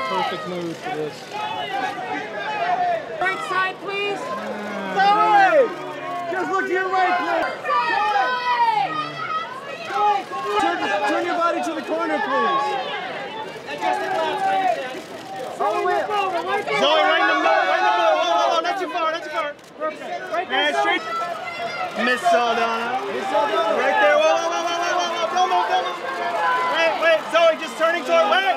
perfect mood for this. Right side, please. Zoe! Just look to your right, please. Turn your body to the corner, please. All the way up. Zoe, right in the middle, right in the middle. Whoa, not too far, not too far. Perfect. And straight. Miss Saldana. Right there. Whoa. Don't move. Wait, Zoe, just turning toward. Wait.